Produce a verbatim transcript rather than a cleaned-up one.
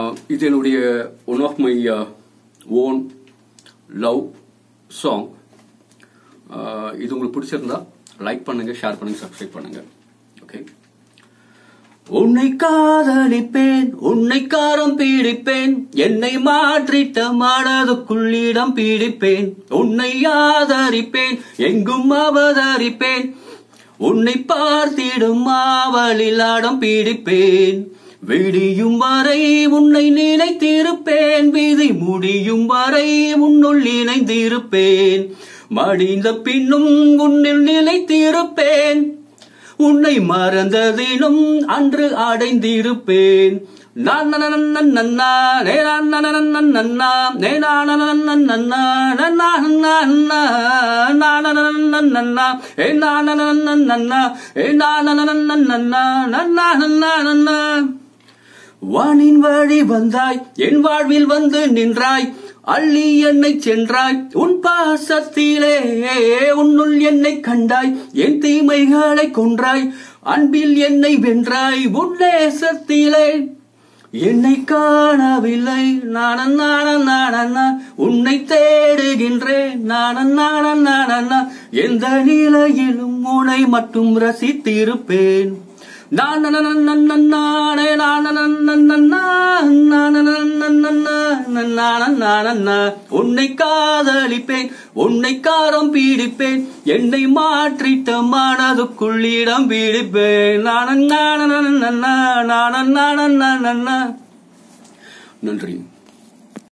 இது என்னுடைய one of my own love song. இது உங்களுக்கு பிடிச்சிருந்தா லைக் பண்ணுங்க, ஷேர் பண்ணுங்க, சப்ஸ்கிரைப் பண்ணுங்க. ஓகே. உன்னை காதலிப்பேன், உன்னை காரம் பீடிப்பேன், என்னை மாற்றிட்ட மனதுக்குள்ளிடம் பீடிப்பேன், உன்னை ஆதரிப்பேன், எங்கும் அவதரிப்பேன், உன்னை பார்த்திடும் ஆவலில் ஆடம் பீடிப்பேன், விடியும் வரை உன்னை நினைத்திருப்பேன், விதி முடியும் வரை உன்னுள் இணைந்திருப்பேன், மடிந்த பின்னும் உன்னில் நிலைத்திருப்பேன், உன்னை மறந்ததினும் அன்று அடைந்திருப்பேன். நான் நன்னா வானின் வழி வந்தாய், என் வாழ்வில் வந்து நின்றாய், அள்ளி என்னை சென்றாய், உன் பாசத்திலே உன்னுள் என்னை கண்டாய், என் தீமைகளை கொன்றாய், அன்பில் என்னை வென்றாய், உன் நேசத்திலே என்னை காணவில்லை, நான நான உன்னை தேடுகின்றேன், நான நான எந்த நிலையிலும் உன்னை மட்டும் ரசித்திருப்பேன். நான் உன்னை காதலிப்பேன், உன்னை காரம் பீடிப்பேன், என்னை மாற்றிட்ட மனதுக்குள்ளிடம் பீடிப்பேன். நன்றி.